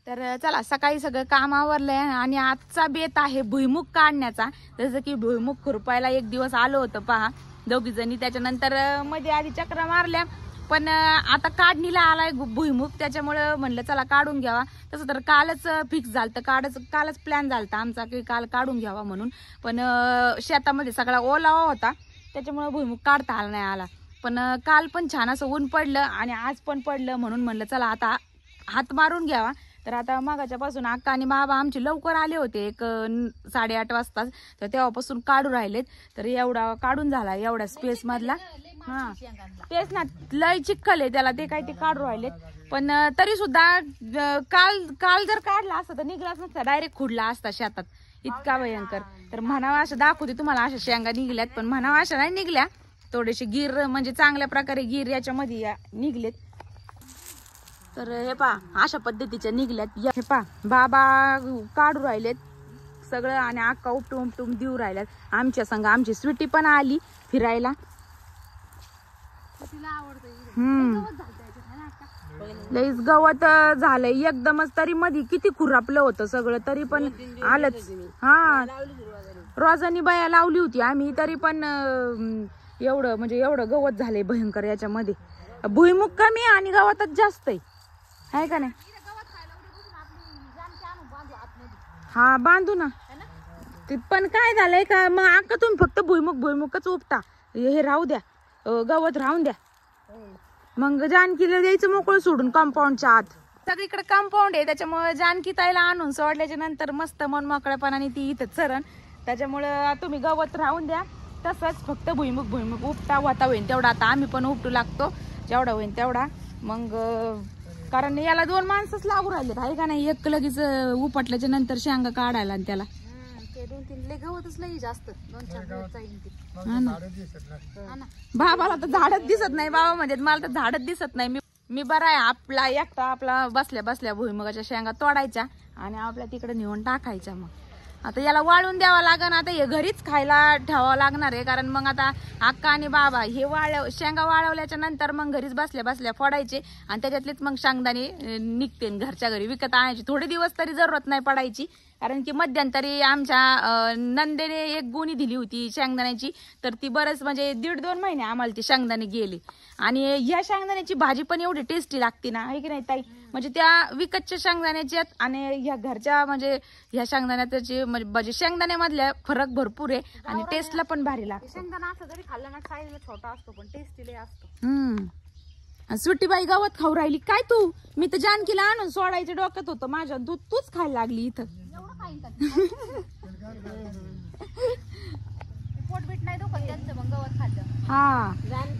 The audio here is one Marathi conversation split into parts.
तर चला सकाळी सगळं काम आवरलंय आणि आजचा बेत आहे भुईमुग काढण्याचा। जसं की भुईमुग खुरपायला एक दिवस आलो होतं पहा दोघी जणी, त्याच्यानंतर मध्ये आधी चक्रा मारल्या, पण आता काढणीला आलाय भुईमुग, त्याच्यामुळे म्हणलं चला काढून घ्यावा। तसं तर कालच फिक्स झालं, कालच प्लॅन झालता आमचा की काल काढून घ्यावा म्हणून, पण शेतामध्ये सगळा ओलावा होता त्याच्यामुळे भुईमुग काढता आला नाही आला। पण काल पण छान असं ऊन पडलं आणि आज पण पडलं, म्हणून म्हणलं चला आता हात मारून घ्यावा। तर आता मागाच्या पासून अक्का आणि बाबा आमचे लवकर आले होते, एक 8:30 वाजता, तर तेव्हापासून काढू राहिलेत। तर एवढा काढून झाला एवढ्या स्पेस मधला, हा तेच ना, लय चिखल आहे त्याला, ते काय ते काढू राहिलेत। पण तरी सुद्धा काल जर काढला असता तर निघलाच नसता, डायरेक्ट खुडला असता शेतात, इतका भयंकर। तर म्हणावा असं दाखवते तुम्हाला, अशा शेंगा निघल्यात, पण म्हणावा अशा नाही निघल्या, थोडेसे गिर म्हणजे चांगल्या प्रकारे गिर याच्यामध्ये निघलेत। तर हे पहा अशा पद्धतीच्या निघल्यात, हे पहा बाबा काढू राहिलेत सगळं आणि अक्का उपटून देऊ राहिल्यात। आमच्या संग आमची स्वीटी पण आली फिरायला। लईच गवत झालंय एकदमच, तरी मध्ये किती खुरापलं होतं सगळं, तरी पण आलंच। हा रोजानी बाया लावली होती आम्ही, तरी पण एवढं म्हणजे एवढं गवत झालंय भयंकर याच्यामध्ये। भुईमुग कमी आणि गवतच जास्त आहे का नाही? हा बांधू ना, पण काय झालंय का मग अक्का तुम्ही फक्त भुईमुगच उपटा, हे राहू द्या, गवत राहून द्या, मग जानकीला द्यायचं मोकळं सोडून कंपाऊंडच्या आत। सगळीकडे कंपाऊंड आहे, त्याच्यामुळे जानकी ताईला आणून सोडल्याच्या नंतर मस्त मन मोकळेपणाने ती इथं चरण, त्याच्यामुळे तुम्ही गवत राहून द्या, तसंच फक्त भुईमुग उपटा होता होईल तेवढा। आता आम्ही पण उपटू लागतो जेवढा होईल तेवढा, मग कारण याला 2 माणसंच लागू राहिलेत आहे का नाही, एक लगेच उपटल्याच्या नंतर शेंगा काढायला आणि त्याला 2-3 लय गवतच लई जास्त 2-4 दिवस जाईल ते। बाबाला तर झाडच दिसत नाही, बाबा म्हणजे मला तर झाडच दिसत नाही। मी बरा आहे आपला एकटा, आपला बसल्या भुईमुगाच्या शेंगा तोडायच्या आणि आपल्या तिकडे नेऊन टाकायच्या। मग आता याला वाळून द्यावं लागेल, आता हे घरीच खायला ठेवावं लागणार आहे, कारण मग आता अक्का आणि बाबा हे शेंगा वाळवल्याच्या नंतर मग घरीच बसल्या फोडायचे आणि त्याच्यातलेच मग शेंगदाणे निघते घरच्या घरी, विकत आणायची थोडे दिवस तरी जरूरत नाही पडायची। कारण की मध्यंतरी आमच्या नंदेने एक गोणी दिली होती शेंगदाण्याची, तर ती बरंच म्हणजे 1.5-2 महिने आम्हाला ती शेंगदाणे गेले। आणि ह्या शेंगदाण्याची भाजी पण एवढी टेस्टी लागते ना, आहे की नाही ताई? म्हणजे त्या विकतच्या शेंगदाण्याच्या आणि ह्या घरच्या म्हणजे ह्या शेंगदाण्याचे म्हणजे शेंगदाण्यामधल्या फरक भरपूर आहे आणि टेस्टला पण भारी लागते। शेंगदाणा असं जरी खाल्लं ना, साईजला छोटा असतो पण टेस्टी लय असतो। सुट्टीबाई गवत खाऊ राहिली काय तू? मी तर जानकीला आणून सोडायचं डोक्यात होतं माझ्या, तूच खायला लागली इथं। पोटबीट नाही दुखत त्यांचं मग गवत खाल्लं। हा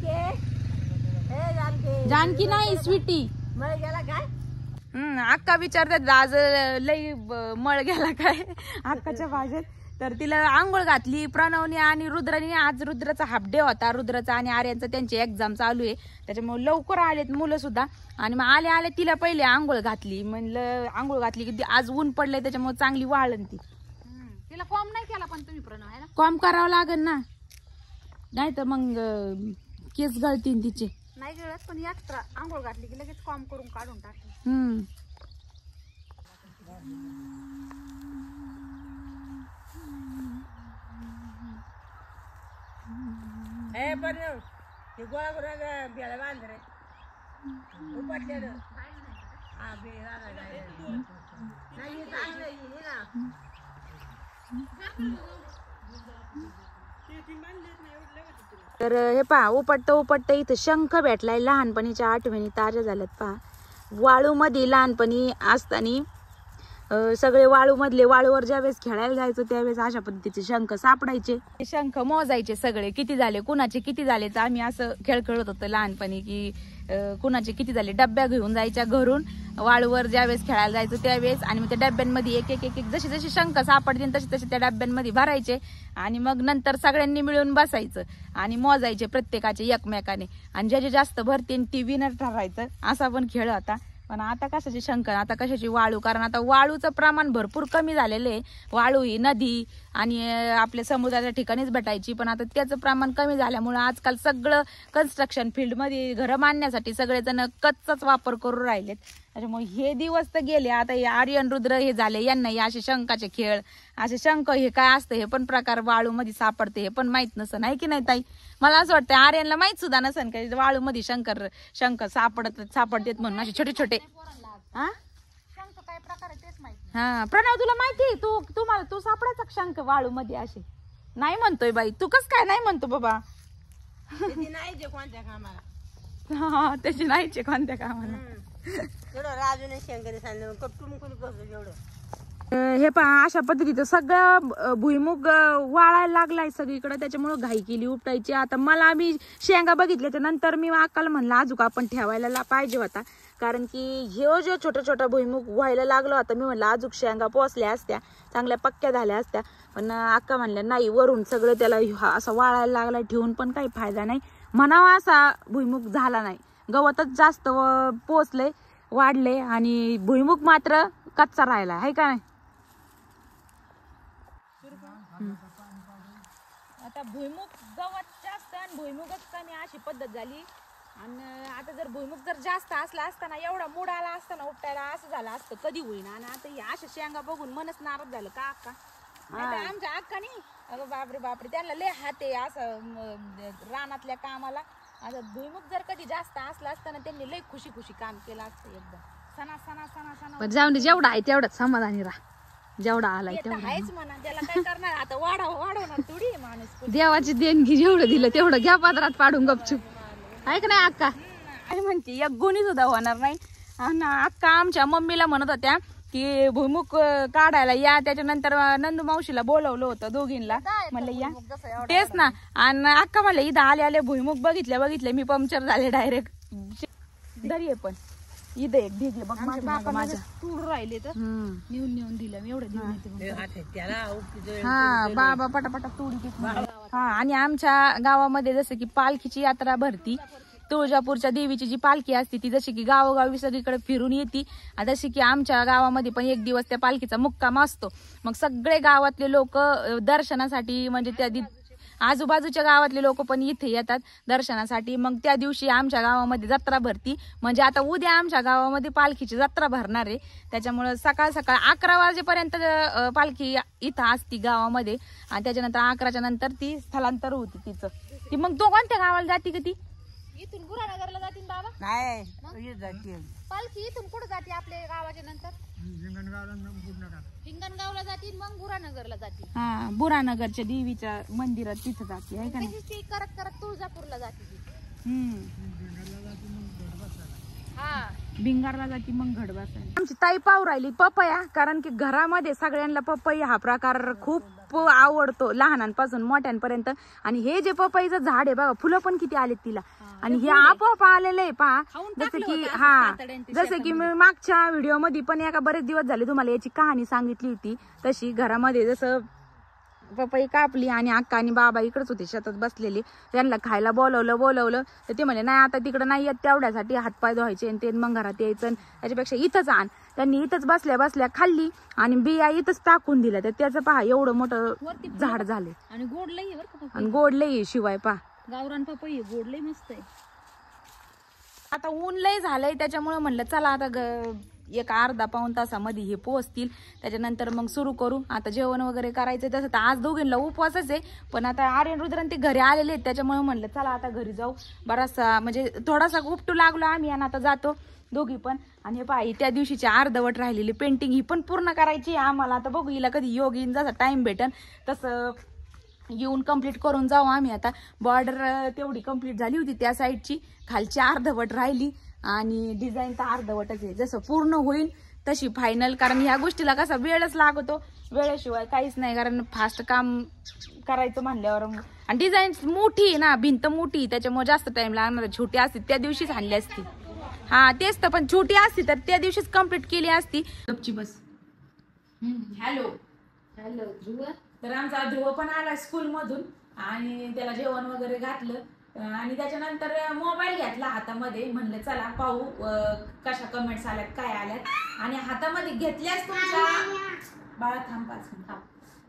जानकी नाही स्वीटी मळ गेला काय? अक्का विचारतात आज लई मळ गेला काय अक्काच्या भाषेत। तर तिला आंघोळ घातली प्रणवने आणि रुद्राने, आज रुद्राचा हाफ डे होता, रुद्राचा आणि आर्यांचा त्यांची एक्झाम चालू आहे, त्याच्यामुळे लवकर आलेत मुलं सुद्धा। आणि मग आले तिला पहिले आंघोळ घातली, म्हणलं आंघोळ घातली की आज ऊन पडलंय त्याच्यामुळे चांगली वाळन ती। तिला कॉम नाही केला पण तुम्ही प्रणव आहे ना, कॉम करावं लागेल ना, नाही तर मग केस गळतीन तिचे। नाही गळत पण याच आंघोळ घातली की लगेच कॉम करून काढून टाकली। तर हे पहा उपटतं इथं शंख भेटलाय, लहानपणीच्या आठवणी ताज्या झाल्यात। पहा वाळू मध्ये लहानपणी असताना सगळे वाळूवर ज्यावेळेस खेळायला जायचो त्यावेळेस अशा पद्धतीचे शंख सापडायचे, शंख मोजायचे सगळे किती झाले, कुणाचे किती झाले। तर आम्ही असं खेळ खेळत होतो लहानपणी की कुणाचे किती झाले, डब्या घेऊन जायच्या घरून वाळूवर ज्यावेळेस खेळायला जायचो त्यावेळेस, आणि मग त्या डब्यांमध्ये एक एक जसे शंख सापडतील तसे त्या डब्यांमध्ये भरायचे आणि मग नंतर सगळ्यांनी मिळून बसायचं आणि मोजायचे प्रत्येकाचे एकमेकाने, आणि ज्याचे जास्त भरतील ती विनर ठरायचं, असा पण खेळ होता। पण आता कशाची शंकर, आता कशाची वाळू, कारण आता वाळूचं प्रमाण भरपूर कमी झालेलं आहे। वाळू ही नदी आणि आपल्या समुद्राच्या ठिकाणीच भेटायची, पण आता त्याचं प्रमाण कमी झाल्यामुळे आजकाल सगळं कन्स्ट्रक्शन फील्डमध्ये घरं बांधण्यासाठी सगळेजण कच्चाच वापर करू राहिलेत, त्याच्यामुळे हे दिवस तर गेले. आता हे आर्यन रुद्र हे झाले, यांना असे शंकाचे खेळ, असे शंख हे काय असतं हे पण प्रकार वाळू मध्ये सापडते हे पण माहित नसन, आहे की नाही ताई? मला असं वाटतं आर्यनला माहित सुद्धा नसन का वाळू मध्ये शंख सापडतेत म्हणून असे छोटे छोटे. हा शंख काय प्रकार आहे तेच माहिती. हा प्रणव तुला माहिती तू सापडायचा शंख वाळू मध्ये असे? नाही म्हणतोय बाई, तू कस काय नाही म्हणतो बाबा? नाही जे कोणत्या कामाला. हा त्याची नाहीचे कोणत्या कामाला. राजूने शंकरी सांगितलं कपटून कोणी कसं एवढं. हे पहा अशा पद्धतीचं सगळं भुईमुग वाळायला लागलाय सगळीकडे, त्याच्यामुळे घाई केली उपटायची. आता मला मी शेंगा बघितल्याच्या नंतर मी अक्काला म्हणलं अजून आपण ठेवायला पाहिजे होता, कारण की हे जो छोटा छोटा भुईमुग व्हायला लागलो होता, मी म्हणलं अजून शेंगा पोचल्या असत्या, चांगल्या पक्क्या झाल्या असत्या. पण अक्का म्हणल्या नाही, वरून सगळं त्याला असं वाळायला लागलाय, ठेवून पण काही फायदा नाही म्हणावा असा भुईमुग झाला नाही. गवतच जास्त पोचले, वाढले आणि भुईमुग मात्र कच्चा राहिला, आहे का नाही? आता भुईमुग गवत जास्त आणि भुईमुगच कमी अशी पद्धत झाली. आणि आता जर भुईमुग जर जास्त असला असता ना, एवढा मूड आला असता ना उपटायला, असं झालं असतं कधी होईना. आणि आता हे अशा शेंगा बघून मनच नाराज झालं का अक्का? आमच्या अक्का नाही, अगं बापरे बापरे, त्यांना लय हात आहे असं रानातल्या कामाला. आता भुईमुग जर कधी जास्त असला असता ना, त्यांनी लय खुशी खुशी काम केलं असतं एकदम. सणा सणा सणा सणा जाऊन दे, जेवढा आहे तेवढाच समाधानी राहा, जेवढा आलाय तेवढा. आहेच म्हणा, त्याला काय करणार आता, वाढवणार थोडी माणूस. देवाची देणगी जेवढं दिलं तेवढं घ्या पदरात पाडून गपचूप, आहे का नाही अक्का? काय म्हणते, एक गुणी सुद्धा होणार नाही. आणि अक्का आमच्या मम्मीला म्हणत होत्या की भुईमुग काढायला या, त्याच्यानंतर नंदू मावशीला बोलवलं होतं दोघींना, म्हणलं या. तेच ना, आणि अक्का म्हणलं इथं आले आले भुईमुग बघितले मी पंक्चर झाले डायरेक्ट. दरी पण इथं एक ढिगले बघ माझ्या तूड राहिले तर नेऊन दिलं मी एवढं देऊन. हा बाबा पटापटा तोडी. हा आणि आमच्या गावामध्ये जसं की पालखीची यात्रा भरती, तुळजापूरच्या देवीची जी पालखी असते ती जशी की गावोगावी सगळीकडे फिरून येते, जशी की आमच्या गावामध्ये पण एक दिवस त्या पालखीचा मुक्काम असतो. मग सगळे गावातले लोक दर्शनासाठी, म्हणजे त्या आजूबाजूच्या गावातले लोक पण इथे येतात दर्शनासाठी. मग त्या दिवशी आमच्या गावामध्ये जत्रा भरती, म्हणजे आता उद्या आमच्या गावामध्ये पालखीची जत्रा भरणार आहे. त्याच्यामुळे सकाळ 11 वाजेपर्यंत पालखी इथं असती गावामध्ये, आणि त्याच्यानंतर 11च्या नंतर ती स्थलांतर होती तिचं. ती मग तो कोणत्या गावाला जाती का ती? इथून गुरानगरला जातील बाबा. नाही जाते पालखी इथून कुठे जाते आपल्या गावाच्या नंतर? हिंगणगावला जातील, मग गुरानगरला जातील. हा बुरानगरच्या देवीच्या मंदिरात तिथं जाते, आहे का नाही? ती करत करत तुळजापूरला जाते ती. हा भिंगारला जाती मग घड बसायला. आमची ताई पाव राहिली पपया, कारण की घरामध्ये सगळ्यांना पपई हा प्रकार खूप आवडतो, लहानांपासून मोठ्यांपर्यंत. आणि हे जे पपईचं झाड आहे बघा, फुलं पण किती आलेत तिला, आणि हे आपोआप आलेलं आहे पहा. जसं की मी मागच्या व्हिडिओ मध्ये पण एका बरेच दिवस झाले तुम्हाला याची कहाणी सांगितली होती, तशी घरामध्ये जसं पपई कापली आणि अक्का आणि बाबा इकडेच होते शेतात बसलेले, त्यांना खायला बोलवलं तर ते म्हणे नाही आता तिकडे नाही येत, तेवढ्यासाठी हातपाय धुवायचे आणि ते मग घरात यायचं, त्याच्यापेक्षा इथंच आण. त्यांनी इथंच बसल्या बसल्या खाल्ली आणि बिया इथंच टाकून दिल्या, तर त्याचं पहा एवढं मोठं झाड झाले. आणि गोड लई बरं का, आणि गोड लई शिवाय पहा गावरान पपई गोड लई मस्त आहे. आता ऊन लय झालंय, त्याच्यामुळे म्हणलं चला आता एक अर्धा पाऊण तासामध्ये हे पोहोचतील, त्याच्यानंतर मग सुरू करू. आता जेवण वगैरे करायचं, तसं तर आज दोघींना उपवासच आहे, पण आता आर्यन रुद्रन ते घरी आलेले आहेत, त्याच्यामुळे म्हणलं चला आता घरी जाऊ. बराचसा म्हणजे थोडासा उपटू लागलो आम्ही, आणि आता जातो दोघी पण. आणि हे पाही त्या दिवशीची अर्धवट राहिलेली पेंटिंग ही पण पूर्ण करायची आम्हाला. आता बघू हिला कधी योग येईन, जसा टाइम भेटन तसं येऊन कम्प्लीट करून जाऊ आम्ही. आता बॉर्डर तेवढी कम्प्लीट झाली होती त्या साईडची, खालची अर्धवट राहिली आणि डिझाईन तर अर्धवटच आहे. जसं पूर्ण होईल तशी फायनल, कारण ह्या गोष्टीला कसा वेळच लागतो, वेळेशिवाय काहीच नाही, कारण फास्ट काम करायचं म्हणल्यावर. आणि डिझाईन मोठी आहे ना, भिंत मोठी, त्याच्यामुळे जास्त टाइम लागणार. छोटी असती त्या दिवशीच आणली असती, हा तेच तर, पण छोटी असती तर त्या दिवशीच कम्प्लीट केली असती. गपची बस. Hello hello Dhruv. तर आमचा ध्रुव पण आला स्कूल मधून, आणि त्याला जेवण वगैरे घातलं, आणि त्याच्यानंतर मोबाईल घेतला हातामध्ये. म्हणलं चला पाहू कशा कमेंट्स आल्यात, काय आल्यात. आणि हातामध्ये घेतल्यास तुमच्या बाळा थांब 5 मिनिट,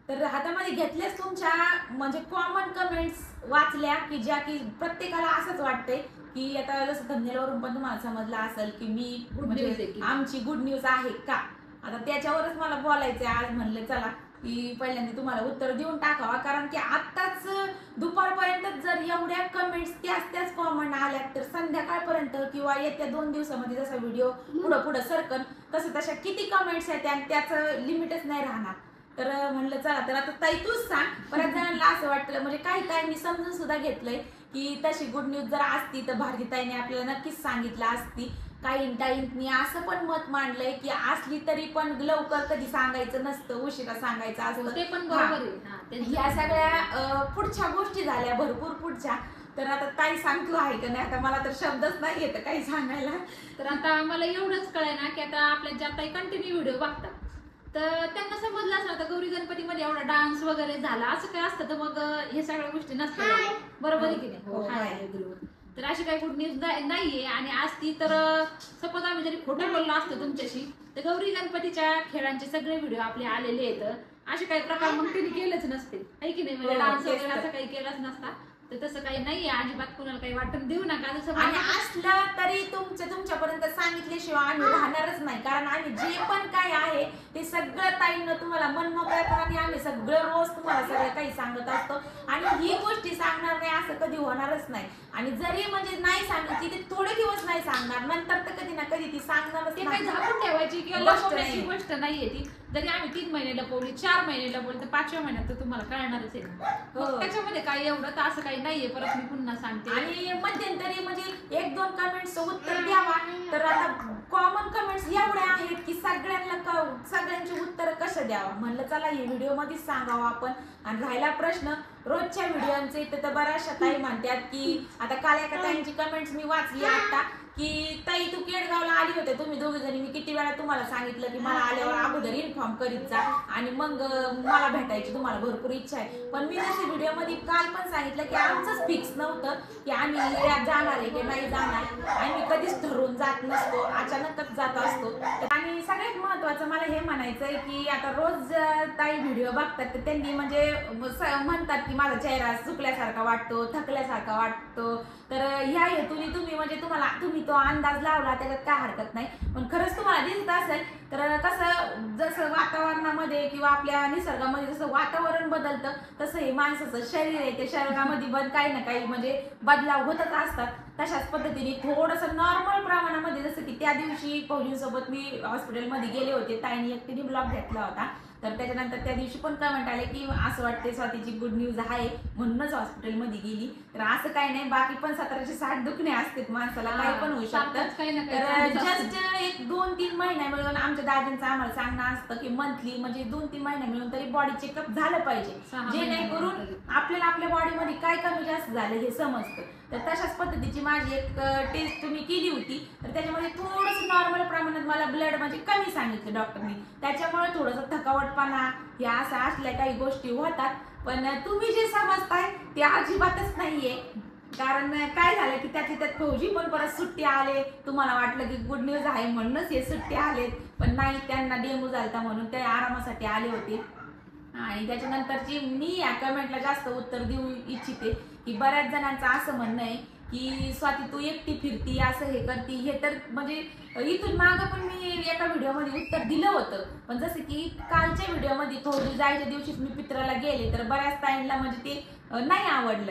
तर हातामध्ये घेतल्याच तुमच्या म्हणजे कॉमन कमेंट्स वाचल्या की ज्या की प्रत्येकाला असंच वाटतंय की आता जसं थंबनेलवरून पण तुम्हाला समजलं असेल की मी म्हणजे आमची गुड न्यूज आहे का. आता त्याच्यावरच मला बोलायचंय आज. म्हणलं चला की पहिल्यांदा तुम्हाला उत्तर देऊन टाकावा, कारण की आत्ताच दुपारपर्यंत जर एवढ्या कमेंट्स त्याच कॉमन आल्या तर संध्याकाळपर्यंत किंवा येत्या 2 दिवसामध्ये जसा व्हिडिओ पुढं सरकन तशा किती कमेंट्स आहेत आणि त्याचं लिमिटच नाही राहणार. तर म्हणलं चला तर आता ताई तूच सांग. बऱ्याच जणांना असं वाटलं म्हणजे काही मी समजून सुद्धा घेतलंय की तशी गुड न्यूज जर असती तर भारतीताईने आपल्याला नक्कीच सांगितलं असती. काही ताईंनी असं पण मत मांडलंय की असली तरी पण लवकर कधी सांगायचं नसतं, उशिरा सांगायचं असतं. ते पण बरोबर आहे. ह्या सगळ्या पुढच्या गोष्टी झाल्या भरपूर पुढच्या. तर आता ताई सांग तू आहे का नाही. आता मला तर शब्दच नाही येत काही सांगायला. तर आता मला एवढंच कळय ना की आता आपल्या ज्या ताई कंटिन्यू व्हिडिओ बघतात तर त्यांना समजलं असं आता गौरी गणपतीमध्ये एवढा डान्स वगैरे झाला असं काय असतं तर मग हे सगळ्या गोष्टी नसतात. बरोबर आहे की नाही. तर अशी काही गुड न्यूज नाहीये. आणि आज ती तर सपोज आम्ही जरी खोटं बोललो असतो तुमच्याशी तर गौरी गणपतीच्या खेळांचे सगळे व्हिडिओ आपले आलेले आहेत. असे काही प्रकार मग तिने केलेच नसते आहे की नाही. म्हणजे डान्स वगैरे असं काही केलंच नसता. तर तसं काही नाहीये. अजिबात कुणाला काही वाटून देऊ नका. जसं आणि असलं तरी तुमच्यापर्यंत सांगितल्याशिवाय आम्ही राहणारच नाही. कारण आम्ही जे पण काय आहे ते सगळं ताईंना तुम्हाला मनमोकळ्यापणाने आम्ही सगळं रोज तुम्हाला सगळं काही सांगत असतो. आणि ही गोष्टी सांगणार नाही असं कधी होणारच नाही. आणि जरी म्हणजे नाही सांगितली ते थोडे दिवस नाही सांगणार, नंतर तर कधी ना कधी ती सांगणारच. ते काही झाकून ठेवायची किंवा लपवण्याची गोष्ट नाहीये ती. जरी आम्ही 3 महिने लपवली 4 महिने लपवली तर 5व्या महिन्यात तर तुम्हाला कळणारच आहे. त्याच्यामध्ये काही एवढं तर असं काही नाहीये. परत मी पुन्हा सांगते. आणि मध्यंतरी म्हणजे 1-2 कमेंट्स उत्तर द्यावा. तर आता कॉमन कमेंट्स एवढ्या आहेत की सगळ्यांची उत्तर कसं द्यावा. म्हणलं चला हे व्हिडिओ मध्येच सांगावं आपण. आणि राहिला प्रश्न रोजच्या व्हिडिओचे तर बऱ्याचशा ताई म्हणतात की आता काल एका ताईंची कमेंट्स मी वाचली आता की ताई तू केडगावला आली होते तुम्ही दोघी जणी, मी किती वेळा तुम्हाला सांगितलं की मला आल्यावर अगोदर इन्फॉर्म करीत जा आणि मग मला भेटायची तुम्हाला भरपूर इच्छा आहे. पण मी जसे व्हिडिओ मध्ये काल पण सांगितलं की आमचंच फिक्स नव्हतं की आम्ही जाणार आहे की नाही जाणार. आम्ही कधीच ठरवून जात नसतो, अचानकच जात असतो. आणि सगळ्यात महत्वाचं मला हे म्हणायचंय की आता रोज ताई व्हिडिओ बघतात तर त्यांनी म्हणजे म्हणतात की माझा चेहरा चुकल्यासारखा वाटतो, थकल्यासारखा वाटतो. तर ह्या हेतूने तुम्ही तो अंदाज लावला त्याच्यात काय हरकत नाही. पण खरंच तुम्हाला दिसत असेल तर कसं जसं वातावरणामध्ये किंवा आपल्या निसर्गामध्ये जसं वातावरण बदलतं तसं हे माणसाचं शरीर आहे. ते शरीरामध्ये काही ना काही म्हणजे बदलाव होतच असतात. तशाच पद्धतीने थोडंसं नॉर्मल प्रमाणामध्ये जसं की त्या दिवशी फौजींसोबत मी हॉस्पिटलमध्ये गेले होते. ताईने एकटीने ब्लॉग घेतला होता. तर त्याच्यानंतर त्या दिवशी पण कमेंट आले की असं वाटते स्वातीची गुड न्यूज आहे म्हणूनच हॉस्पिटलमध्ये गेली. तर असं काही नाही. बाकी पण 1760 दुखणे असतात माणसाला, काही पण होऊ शकतं. तर जस्ट 1-2-3 महिने मिळून आमच्या दादांचं आम्हाला सांगणं असतं की मंथली म्हणजे 2-3 महिने मिळून तरी बॉडी चेकअप झालं पाहिजे, जेणेकरून आपल्याला आपल्या बॉडीमध्ये काय कमी जास्त झालं हे समजतं. तर तशाच पद्धतीची माझी एक टेस्ट मी केली होती. तर त्याच्यामध्ये थोडंसं नॉर्मल प्रमाणात मला ब्लड म्हणजे कमी सांगितलं डॉक्टरनी. त्याच्यामुळे थोडंसं थकावटपणा या असल्या काही गोष्टी होतात. पण तुम्ही जे समजताय ते अजिबातच नाहीये. कारण काय झालं की त्यात फौजी पण परत सुट्टी आले. तुम्हाला वाटलं की गुड न्यूज आहे म्हणूनच हे सुट्टी आलेत, पण नाही, त्यांना डेंग्यू झालता म्हणून ते आरामासाठी आले होते. आणि त्याच्यानंतरची मी या कमेंटला जास्त उत्तर देऊ इच्छिते की बऱ्याच जणांचं असं म्हणणं आहे की स्वाती तू एकटी फिरती, असं हे करती. हे तर म्हणजे इथून मागं पण मी एका व्हिडिओमध्ये उत्तर दिलं होतं. पण जसं की कालच्या व्हिडिओमध्ये फौजी जायच्या दिवशीच मी पित्राला गेले तर बऱ्याच ताईंना म्हणजे ते नाही आवडलं.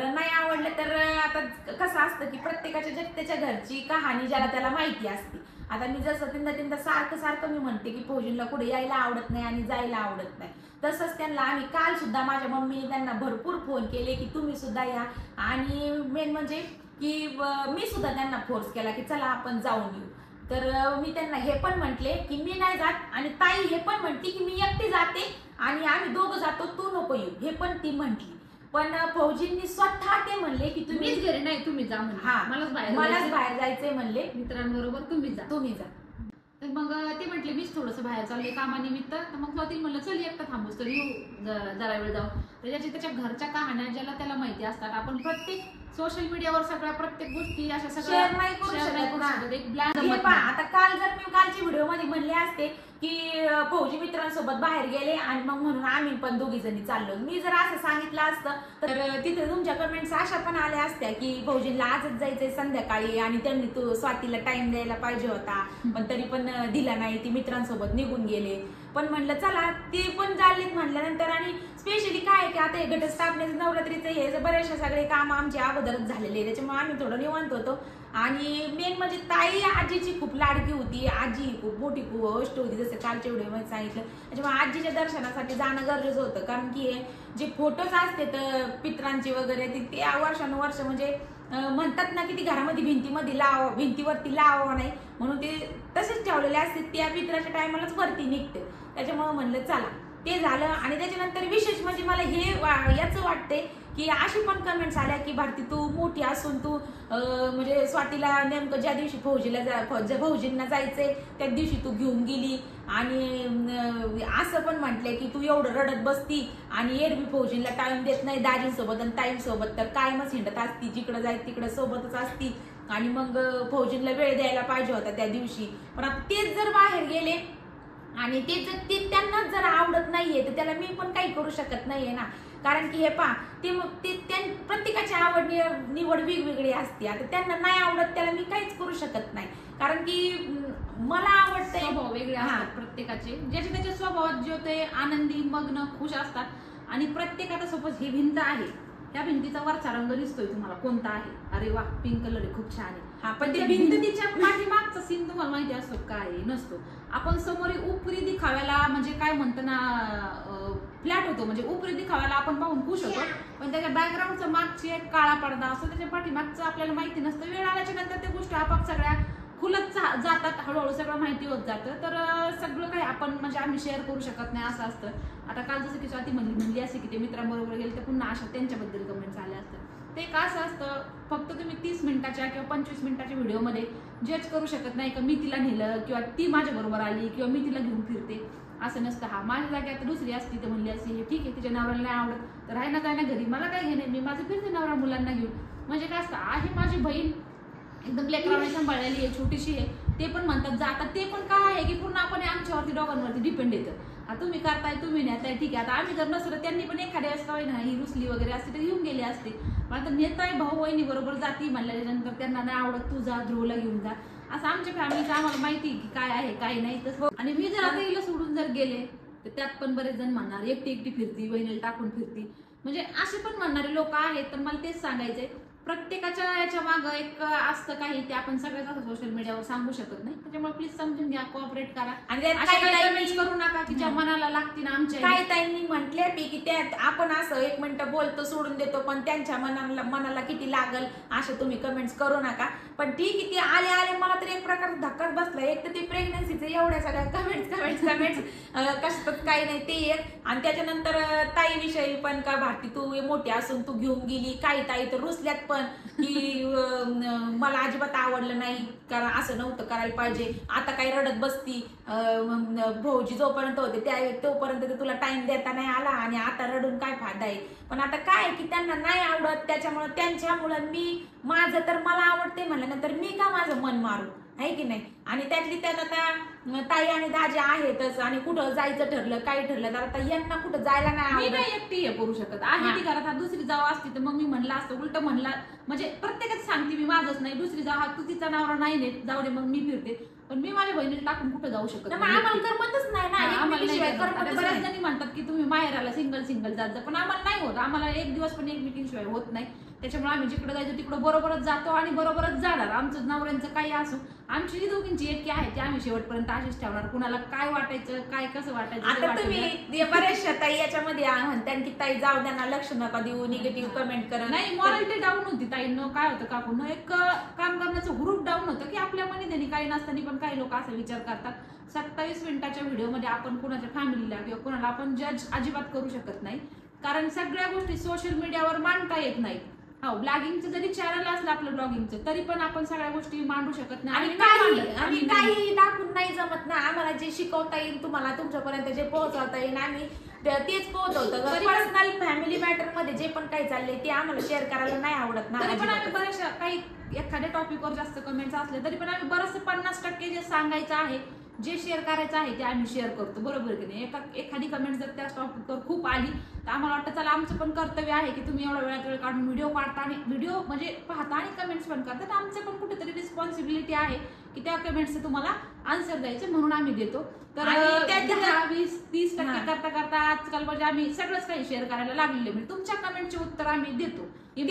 तर आता कसं असतं की प्रत्येकाच्या त्याच्या घरची कहाणी ज्याला त्याला माहिती असते. आता मी जसं तीनदा सारखं मी म्हणते की फौजींना कुठे यायला आवडत नाही आणि जायला आवडत नाही, तसंच त्यांना आम्ही काल सुद्धा माझ्या मम्मीने त्यांना भरपूर फोन केले की तुम्ही सुद्धा या. आणि मेन म्हणजे की मी सुद्धा त्यांना फोर्स केला की चला आपण जाऊन येऊ. तर मी त्यांना हे पण म्हटले की मी नाही जात, आणि ताई हे पण म्हणते की मी एकटी जाते आणि आम्ही दोघं जातो, तू नको येऊ, हे पण ती म्हटली. पण फौजींनी स्वतः ते म्हणले की तुम्ही घरी नाही, तुम्ही जा. हा, मलाच बाहेर जायचंय म्हणले, मित्रांबरोबर तुम्ही जा. तर मग ते म्हटले मीच थोडंसं बाहेर चालले कामानिमित्त. तर मग स्वाती म्हणलं चल एकटं थांबूस तर येऊ जरा वेळ जाऊ. त्याच्या घरच्या कहाण्या ज्याला त्याला माहिती असतात. आपण प्रत्येक सोशल मीडियावर सगळ्या प्रत्येक गोष्टी अशा सगळ्या शेअर नाही करू शकत. आता काल जर मी कालच्या व्हिडिओ मध्ये म्हणले असते की भाऊजी मित्रांसोबत बाहेर गेले आणि मग म्हणून आम्ही पण दोघी जणी चाललो. मी जर असं सांगितलं असतं तर तिथे तुमच्या कमेंट्स अशा पण आल्या असत्या की भाऊजींना आजच जायचंय संध्याकाळी आणि त्यांनी तू स्वातीला टाइम द्यायला पाहिजे होता पण तरी पण दिला नाही, ती मित्रांसोबत निघून गेले. पण म्हणलं चला ते पण चाललेत म्हणल्यानंतर आणि स्पेशली काय की आता हे घटस्थापनेचं नवरात्रीचं हे बरेचसे सगळे काम आमचे अगोदरच झालेले, त्याच्यामुळे आम्ही थोडं निवांत होतो. आणि मेन म्हणजे ताई आजीची खूप लाडकी होती, आजी खूप मोठी गोष्ट होती जसं कालच्या व्हिडिओमध्ये सांगितलं. त्याच्यामुळे आजीच्या दर्शनासाठी जाणं गरजेचं होतं, कारण की जे फोटोज असते तर पित्रांचे वगैरे ते वर्षानुवर्ष म्हणजे म्हणतात ना की ती घरामध्ये भिंतीवरती लावावं नाही म्हणून ते तसेच ठेवलेले असते, त्या पित्राच्या टायमालाच वरती निघते. त्याच्यामुळे म्हणलं चला ते झालं. आणि त्याच्यानंतर विशेष म्हणजे मला हे याचं वाटते की अशी पण कमेंट्स आल्या की भारती तू मोठी असून तू म्हणजे स्वातीला नेमकं ज्या दिवशी भाऊजींना जायचंय त्या दिवशी तू घेऊन गेली आणि असं पण म्हटलंय की तू एवढं रडत बसती आणि एरवी भाऊजींना टाइम देत नाही, दाजींसोबत आणि ताईंसोबत तर कायमच हिंडत असती, जिकडं जाय तिकडं सोबतच असती आणि मग भाऊजींना वेळ द्यायला पाहिजे होता त्या दिवशी. पण आता तेच जर बाहेर गेले आणि ते त्यांनाच जर आवडत नाहीये तर त्याला मी पण काही करू शकत नाहीये ना, कारण की हे पहा ते प्रत्येकाची आवड निवड वेगवेगळी असते. आता त्यांना नाही आवडत त्याला मी काहीच करू शकत नाही, कारण की मला आवडतंय. स्वभाव वेगळे असतात प्रत्येकाचे, ज्याच्या त्याच्या स्वभावात जे ते आनंदी मग्न खुश असतात. आणि प्रत्येकाचा सपोज ही भिंत आहे, त्या भिंतीचा वरचा रंग दिसतोय तुम्हाला कोणता आहे, अरे वा पिंक कलर आहे खूप छान आहे, हा पण त्या भिंतीच्या पाठीमागचा सीन तुम्हाला माहिती असतो काय नसतो. आपण समोर उपरी दिखाव्याला म्हणजे काय म्हणतो ना फ्लॅट होतो, म्हणजे उपरी दिखाव्याला आपण पाहून खुश होतो, पण त्याच्या बॅकग्राऊंडचा मागची एक काळा पडदा असतो, त्याच्या पाठीमागचं आपल्याला माहिती नसतं. वेळ आल्याच्या नंतर त्या गोष्टी आपाप सगळ्या खुलत जातात, हळूहळू सगळं माहिती होत जातं. तर सगळं काही आपण म्हणजे आम्ही शेअर करू शकत नाही असं असतं. आता काल जसं की स्वाती म्हणली असे की ते मित्रांबरोबर गेले तर पुन्हा अशा त्यांच्याबद्दल कमेंट्स आल्या असतात. ते का असं असतं, फक्त तुम्ही 30 मिनिटाच्या किंवा 25 मिनिटाच्या व्हिडिओमध्ये जज करू शकत नाही का मी तिला नेलं किंवा ती माझ्या बरोबर आली किंवा मी तिला घेऊन फिरते, असं नसतं. हा माझ्या जागी आता दुसरी असती तर म्हणली असती हे ठीक आहे तिच्या नवऱ्याला नाही आवडत तर राही ना काय ना घरी, मला काय घेणे, मी माझं फिरते नवरा मुलांना घेऊन. म्हणजे काय असतं, आहे माझी बहीण एकदम लेकराने सांभाळलेली आहे, छोटीशी आहे, ते पण म्हणतात जा. आता ते पण काय आहे की पूर्णपणे आमच्यावरती दोघांवरती डिपेंड येतं. तुम्ही करताय तुम्ही नेताय ठीक आहे, आता आम्ही जर नसलं त्यांनी पण एखाद्या वेळेस काय ना ही रुसली वगैरे असते तर घेऊन गेले असते, पण आता नेताय भाऊ वहिनी बरोबर जाती म्हणल्यानंतर त्यांना नाही आवडत तू जा ध्रुवला घेऊन जा, असं आमच्या फॅमिलीचं आम्हाला माहिती की काय आहे काय नाही तसं. आणि मी जर आता हिला सोडून जर गेले तर त्यात पण बरेच जण म्हणणार एकटी फिरती, वहिनीला टाकून फिरती, म्हणजे असे पण म्हणणारे लोक आहेत. तर मला तेच सांगायचंय, प्रत्येकाच्या याच्या मागं एक असतं काही ते आपण सगळ्याच असं सोशल मीडियावर सांगू शकत नाही. त्याच्यामुळे प्लीज समजून घ्या, कोऑपरेट करा आणि कमेंट्स करू नका की ज्या मनाला लागतील. आमच्या काही ताईंनी म्हटले की त्यात आपण असं 1 मिनिटं बोलतो सोडून देतो पण त्यांच्या मनाला किती लागल असे तुम्ही कमेंट्स करू नका. पण ठीक आहे, ते आले मला तर एक प्रकार धक्काच बसला. एक तर ते प्रेग्नन्सीचे एवढ्या सगळ्या कमेंट्स कशात काही नाही ते एक, आणि त्याच्यानंतर ताईविषयी पण का भारती तू मोठी असून तू घेऊन गेली, काही ताई तर रुसल्यात पण की मला अजिबात आवडलं नाही, कारण असं नव्हतं करायला पाहिजे, आता काही रडत बसती, भाऊजी जोपर्यंत होते तोपर्यंत तुला टाइम देता नाही आला आणि आता रडून काय फायदा आहे. पण आता काय की त्यांना नाही आवडत, त्यांच्यामुळे मी माझं तर मला आवडते म्हणल्यानंतर मी का माझं मन मारू, आहे की नाही. आणि त्यातली त्यात आता ताई आणि दाजी आहेतच आणि कुठं जायचं ठरलं काही ठरलं तर आता यांना कुठं जायला नाही मी आवडत. नाही एकटी हे करू शकत आहे ती घरात, दुसरी जाव असती तर मग मी म्हणलं असतं उलट म्हणला, म्हणजे प्रत्येकच सांगते मी माझंच नाही, दुसरी जाव तू तिचा नवरा नाही नेत जाऊ दे मग मी फिरते, पण मी माझ्या बहिणीला टाकून कुठं जाऊ शकत नाही. आम्हाला करमतच नाही ना. बऱ्याच जणी म्हणतात की तुम्ही माहेराला सिंगल जात जा, पण आम्हाला नाही होत, आम्हाला एक दिवस पण एक मीटिंग शिवाय होत नाही. त्याच्यामुळे आम्ही जिकडे जायचो तिकडं बरोबरच जातो आणि बरोबरच जाणार. आमचं नवऱ्यांचं काही असो, आमची दोघींची एकी आहे ती आम्ही शेवटपर्यंत अशीच ठेवणार. कुणाला काय वाटायचं काय कसं वाटायचं आता तुम्ही बऱ्याचशा ताई याच्यामध्ये म्हणतात की ताई जाऊ द्या ना, लक्ष नका देऊ, निगेटिव्ह कमेंट करा. नाही, मॉरॅलिटी डाऊन होती ताईंनो. काय होतं काकून एक काम करण्याचं हुरूप डाऊन होतं की आपल्या मनी त्यांनी काही नसताना पण काही लोक असा विचार करतात. 27 मिनिटाच्या व्हिडिओमध्ये आपण कुणाच्या फॅमिलीला किंवा कुणाला आपण जज अजिबात करू शकत नाही, कारण सगळ्या गोष्टी सोशल मीडियावर मांडता येत नाही. हो, ब्लॉगिंगचं जरी चॅनल असलं आपलं ब्लॉगिंगचं तरी पण आपण सगळ्या गोष्टी मांडू शकत नाही आणि काही दाखवून नाही जमत ना. आम्हाला जे शिकवता येईल तुम्हाला तुमच्यापर्यंत जे पोहोचवता येईल आम्ही तेच पोहोचवतो. पर्सनल फॅमिली मॅटर मध्ये जे पण काही चाललंय ते आम्हाला शेअर करायला नाही आवडत ना. तरी पण आम्ही बऱ्याचशा काही एखाद्या टॉपिकवर जास्त कमेंट्स असले तरी पण आम्ही बरंच 50% जे सांगायचं आहे जे शेअर करायचं आहे ते आम्ही शेअर करतो, बरोबर की नाही. एखादी कमेंट जर त्या टॉपिकवर खूप आली तर आम्हाला वाटतं चला आमचं पण कर्तव्य आहे की तुम्ही एवढा वेळात वेळ काढून व्हिडिओ काढता आणि व्हिडिओ म्हणजे पाहता आणि कमेंट्स पण करता, तर आमचं पण कुठेतरी रिस्पॉन्सिबिलिटी आहे की त्या कमेंट्सचं तुम्हाला आन्सर द्यायचं, म्हणून आम्ही देतो. तर 10-20-30% करता करता आजकाल म्हणजे आम्ही सगळंच काही शेअर करायला लागलेले, म्हणजे तुमच्या कमेंटचे उत्तर आम्ही देतो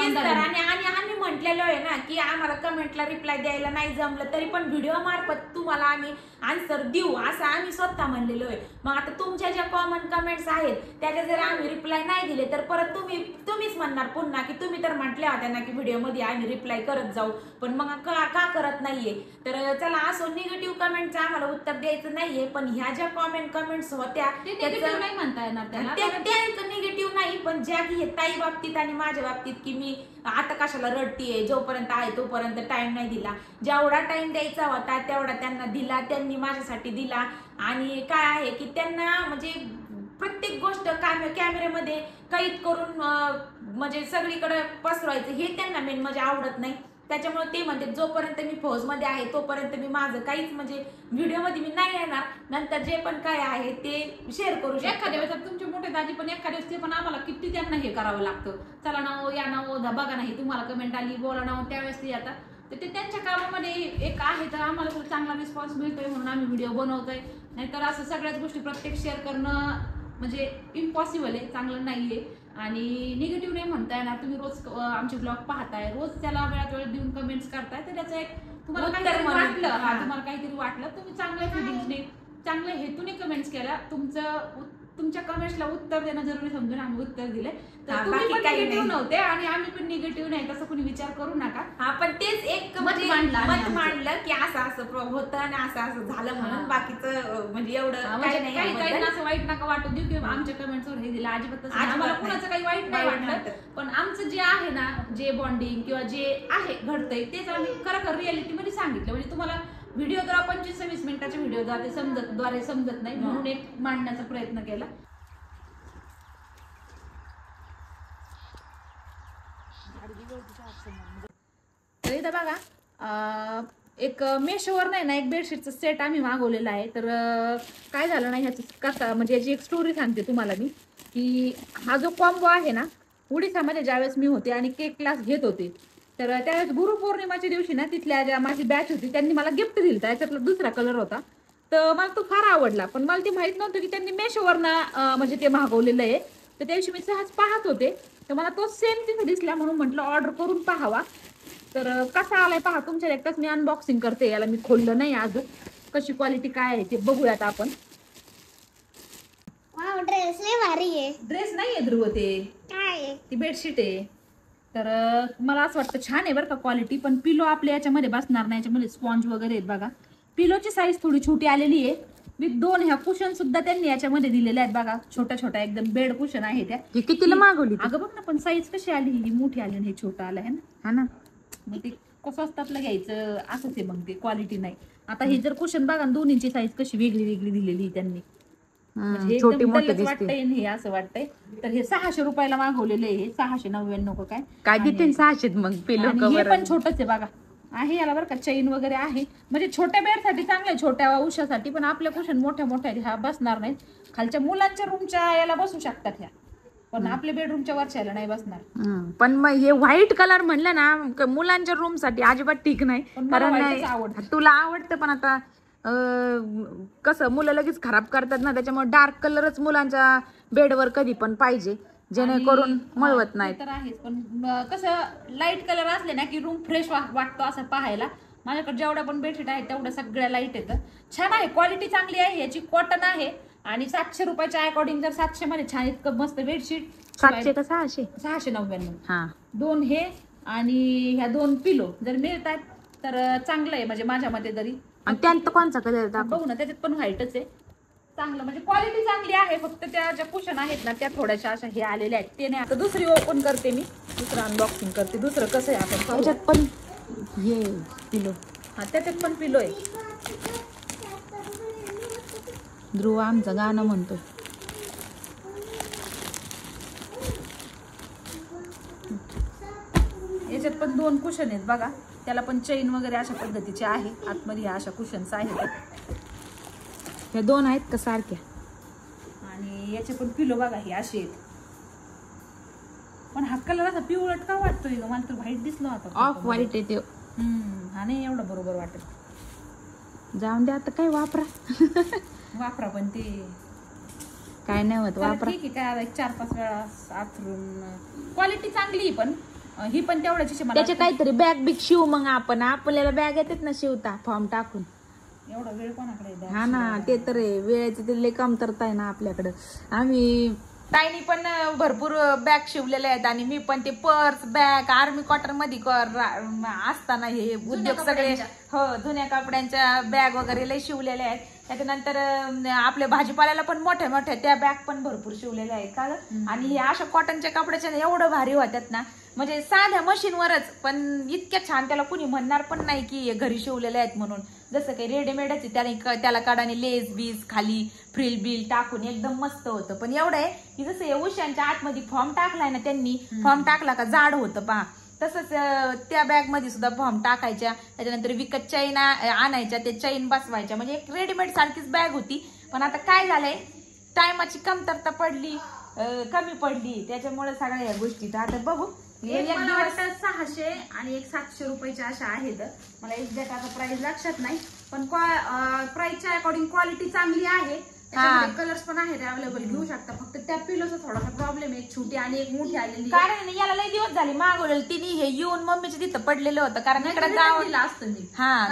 आणि आम्ही म्हटलेलो आहे ना की आम्हाला कमेंटला रिप्लाय द्यायला नाही जमलं तरी पण व्हिडिओ मार्फत तुम्हाला आम्ही आन्सर देऊ असं आम्ही स्वतः म्हणलेलो आहे. मग आता तुमच्या ज्या कॉमन कमेंट्स आहेत त्याच्या जर आम्ही रिप्लाय नाही दिले तर परत तुम्हीच म्हणणार पुन्हा की तुम्ही तर म्हटल्या होत्या ना की व्हिडिओमध्ये आम्ही रिप्लाय करत जाऊ, पण मग का करत नाहीये. तर चला असं निगेटिव्ह कमेंटचं आम्हाला उत्तर द्यायचं नाहीये, पण ह्या ज्या कमेंट्स होत्या त्याचं नाही म्हणता येणार त्या निगेटिव्ह नाही, पण ज्या की ताई बाबतीत आणि माझ्या बाबतीत की मी आता कशाला रडतीये, जोपर्यंत आहे तोपर्यंत टाइम नाही दिला. जेवढा टाइम द्यायचा होता तेवढा त्यांना दिला, त्यांनी माझ्यासाठी दिला. आणि काय आहे की त्यांना म्हणजे प्रत्येक गोष्ट कॅमेऱ्यामध्ये कैद करून म्हणजे सगळीकडे पसरवायचं हे त्यांना मेन म्हणजे आवडत नाही. त्याच्यामुळे ते म्हणते जोपर्यंत मी फौजमध्ये आहे तोपर्यंत मी माझं काहीच म्हणजे व्हिडिओमध्ये मी नाही येणार, नंतर जे पण काय आहे ते शेअर करू शकतो. एखाद्या वेळेस तुमचे मोठे दाजी पण एखाद्या वेळेस ते पण आम्हाला किती त्यांना हे करावं लागतं, चला ना या ना बघा नाही तुम्हाला कमेंट आली बोला ना, त्यावेळेस ते येतात. तर ते त्यांच्या कामामध्ये एक आहे, तर आम्हाला चांगला रिस्पॉन्स मिळतोय म्हणून आम्ही व्हिडिओ बनवतोय. नाहीतर असं सगळ्याच गोष्टी प्रत्येक शेअर करणं म्हणजे इम्पॉसिबल आहे, चांगलं नाहीये. आणि निगेटिव्ह नाही म्हणता येणार. तुम्ही रोज आमचे ब्लॉग पाहताय, रोज त्याला वेळात वेळ देऊन कमेंट्स करताय, तर त्याचं एक तुम्हाला काहीतरी वाटलं, तुम्हाला काहीतरी वाटलं, तुम्ही चांगल्या फिलिंग्सने चांगल्या हेतूने कमेंट्स केल्या, तुमच्या कमेंट्सला उत्तर देणं जरुरी समजून आम्ही उत्तर दिले. तर तुम्ही पण निगेटिव्ह नव्हते आणि आम्ही पण निगेटिव्ह नाही तसं कोणी विचार करू नका. हा, पण तेच एक मत मांडलं की असं होतं आणि असं झालं म्हणून, बाकीचं म्हणजे एवढं काही असं वाईट नका वाटू देऊ किंवा आमच्या कमेंट्सवर हे दिलं, अजिबात आम्हाला कुणाचं काही वाईट नाही वाटलं. पण आमचं जे आहे ना, जे बॉन्डिंग किंवा जे आहे घडतंय तेच आम्ही खरं रिअलिटीमध्ये सांगितलं. म्हणजे तुम्हाला व्हिडिओ द्वारा 25-26 मिनिटाच्या व्हिडिओ द्वारे समजत नाही म्हणून एक मांडण्याचा प्रयत्न केला. तर इथं बघा एक मेशोवर नाही ना एक बेडशीटचा सेट आम्ही मागवलेला आहे. तर काय झालं ना ह्याची कसा म्हणजे याची एक स्टोरी सांगते तुम्हाला मी, की हा जो कॉम्बो आहे ना, उडीसामध्ये ज्यावेळेस मी होते आणि केक क्लास घेत होते, तर त्यावेळेस गुरुपौर्णिमाच्या दिवशी ना तिथल्या ज्या माझी बॅच होती त्यांनी मला गिफ्ट दिलं. त्याच्यातला दुसरा कलर होता, तर मला तो फार आवडला. पण मला ते माहित नव्हतं की त्यांनी मेशोवरनं म्हणजे ते मागवलेलं आहे. तर त्या दिवशी मी सहज पाहत होते, तर मला तो सेम तिथे दिसला म्हणून म्हटलं ऑर्डर करून पाहावा. तर कसा आलाय पहा, तुमच्या एकटाच मी अनबॉक्सिंग करते. याला मी खोललं नाही अजून, कशी क्वालिटी काय आहे ते बघूयात आपण. ड्रेस लय भारी आहे. ड्रेस नाही आहे ध्रुव, ते काय ती बेडशीट आहे. तर मला असं वाटतं छान आहे बरं का क्वालिटी, पण पिलो आपल्या याच्यामध्ये बसणार नाही. याच्यामध्ये स्पॉन्ज वगैरे आहेत बघा. पिलोची साईज थोडी छोटी आलेली आहे. विथ 2 ह्या कुशन सुद्धा त्यांनी याच्यामध्ये दिलेल्या आहेत बघा. छोट्या छोट्या एकदम बेड कुशन आहे त्या. कितीला मागवली? अगं बघ ना, पण साईज कशी आली, ही मोठी आली आणि हे छोटं आलं आहे ना. हा ना, मग ते कसं असतातलं घ्यायचं असंच आहे, मग ते क्वालिटी नाही. आता हे जर कुशन बघा, दोन्हीची साईज कशी वेगळी वेगळी दिलेली त्यांनी. छोटी मोठी वाटतंय हे असं वाटतंय. तर हे 600 रुपयाला मागवलेलं आहे. हे 699 काय देते 600 मग पिलो हे पण छोटच आहे बघा. आहे याला बरं का चैन वगैरे आहे, म्हणजे छोट्या बेडसाठी चांगलं आहे, छोट्या उशासाठी. पण आपल्या कुशन मोठ्या मोठ्या ह्या बसणार नाहीत. खालच्या मुलांच्या रूमच्या याला बसू शकतात ह्या, पण आपल्या बेडरूमच्या वरच्या नाही बसणार. पण मग हे व्हाईट कलर म्हणलं ना मुलांच्या रूम साठी अजिबात ठीक नाही, कारण तुला आवडतं. पण आता कसं मुलं लगेच खराब करतात ना, त्याच्यामुळे डार्क कलरच मुलांच्या बेडवर कधी पण पाहिजे, जेणेकरून मळवत नाही. तर आहेच, पण कसं लाईट कलर असले ना की रूम फ्रेश वाटतो असं पाहायला. माझ्याकडे जेवढ्या पण बेडशीट आहेत तेवढ्या सगळ्या लाईट येतं. छान आहे, क्वालिटी चांगली आहे. याची कॉटन आहे आणि 700 रुपयाच्या अकॉर्डिंग जर 700 मध्ये छान इतकं मस्त बेडशीट. 700 का 600? 699. हा, 2 हे आणि ह्या 2 पिलो जर मिळतात तर चांगलं आहे, म्हणजे माझ्या मते तरी. आणि त्यात कोणचा कलर बघू ना, त्याच्यात पण व्हाईटच आहे. चांगलं म्हणजे क्वालिटी चांगली आहे. फक्त त्या ज्या कुशन आहेत ना त्या थोड्याशा अशा हे आलेल्या आहेत, ते नाही. आता दुसरी ओपन करते मी, दुसरं अनबॉक्सिंग करते. दुसरं कसं आहे आपण त्याच्यात पण हे पिलो. हा, त्याच्यात पण पिलो आहे. ध्रुव आमचं गाणं म्हणतो. याच्यात पण 2 कुशन आहेत बघा. त्याला पण चैन वगैरे अशा पद्धतीचे आहे. आतमध्ये ह्या अशा कुशन्स आहेत. ह्या 2 आहेत का सारख्या? आणि याचे पण पिलो बघा हे असे आहेत. पण हा कलर असा पिवळट का वाटतोय ग? मला तर व्हाईट दिसला होता. ऑफ व्हाईट आहे ते. हा नाही एवढं बरोबर वाटत. जाऊन दे आता, काय वापरा. वापरा पण ते काय नाही होत, चला वापरा. ठीक आहे. काय आता 4-5 वेळा आथरून क्वालिटी चांगली ही पण तेवढ्याची मला त्याचे काहीतरी बॅग बिग शिव मग आपण. आपल्याला बॅग येतात ना शिवता फॉर्म टाकून. एवढा वेळ कोणाकडे आहे? हा ना, ते तर आहे. वेळेची ते लय कमतरता आहे ना आपल्याकडं. आम्ही ताईनी पण भरपूर बॅग शिवलेले आहेत आणि मी पण ते पर्स बॅग आर्मी कॉटन मध्ये असताना हे उद्योग सगळे जुन्या कपड्यांच्या बॅग वगैरे लय शिवलेले आहेत. त्याच्यानंतर आपल्या भाजीपाल्याला पण मोठ्या मोठ्या त्या बॅग पण भरपूर शिवलेल्या आहेत का. आणि हे अशा कॉटनच्या कपड्याच्या एवढं भारी होत्यात ना, म्हणजे साध्या मशीनवरच, पण इतक्या छान त्याला कुणी म्हणणार पण नाही की घरी शिवलेले आहेत म्हणून. जसं काही रेडीमेडच त्याला काढाने लेस बीस खाली फ्रिल बिल टाकून एकदम मस्त होतं. पण एवढं आहे की जसं हे उशांच्या आतमध्ये फॉर्म टाकलाय ना त्यांनी, फॉर्म टाकला का जाड होतं पहा, तसंच त्या बॅग मध्ये सुद्धा फॉर्म टाकायच्या. त्याच्यानंतर विकत चैन आणायच्या, ते चैन बसवायच्या, म्हणजे एक रेडीमेड सारखीच बॅग होती. पण आता काय झालंय, टायमाची कमतरता पडली, कमी पडली, त्याच्यामुळे सगळ्या या गोष्टी. तर आता बघू. एक मला वाटतं 600 आणि एक 700 रुपयाच्या अशा आहेत. मला एक्झॅक्ट आता प्राइस लक्षात नाही, पण प्राइसच्या अकॉर्डिंग क्वालिटी चांगली आहे. कलर्स पण आहेत अवेलेबल, घेऊ शकता. फक्त त्या पिलोचा थोडासा प्रॉब्लेम आहे, छोटी आणि एक मोठी आलेली. कारण याला लय दिवस झाले मागवलेलं, तिने हे येऊन मम्मीच्या तिथं पडलेलं होतं. कारण इकडे गावाला असतं मी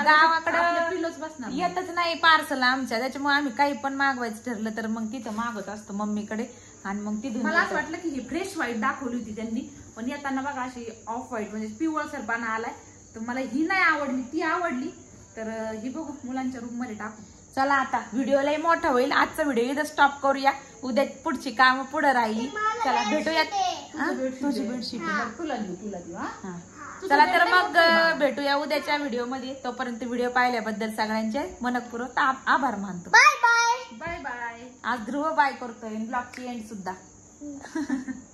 गावाकडे पिलोच बसणार येतच नाही पार्सल आमच्या, त्याच्यामुळे आम्ही काही पण मागवायचं ठरलं तर मग तिथं मागवत असतो मम्मीकडे. आणि मग तिथून मला असं वाटलं की ही फ्रेश व्हाईट दाखवली होती त्यांनी, पण येताना बघा अशी ऑफ व्हाईट म्हणजे पिवळसरपणा आलाय. तर मला ही नाही आवडली, ती आवडली. तर ही बघू मुलांच्या रूम मध्ये टाकू. चला आता व्हिडिओ लय मोठा होईल. आजचा व्हिडिओ इथं स्टॉप करूया. उद्या पुढची कामं पुढे राहिली. चला भेटूयात. तुझी बेडशीट तुला देऊ हा. चला तर मग भेटूया उद्याच्या व्हिडिओ मध्ये. तोपर्यंत व्हिडिओ पाहिल्याबद्दल सगळ्यांचे मनपूर्वक आभार मानतो. Bye bye. आज ध्रुव बाय करतोय, ब्लॉगची एंड सुद्धा.